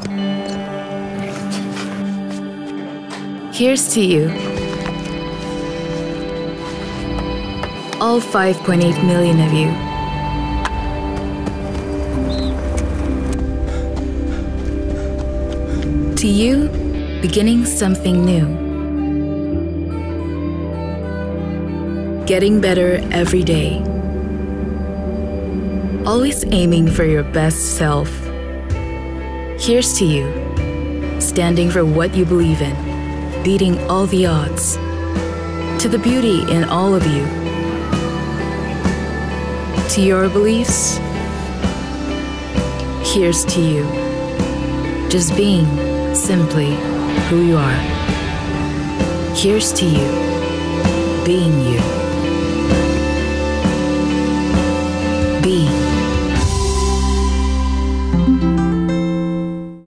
Here's to you. All 5.8 million of you. To you, beginning something new. Getting better every day. Always aiming for your best self. Here's to you, standing for what you believe in, beating all the odds. To the beauty in all of you. To your beliefs, here's to you. Just being simply who you are. Here's to you, being you.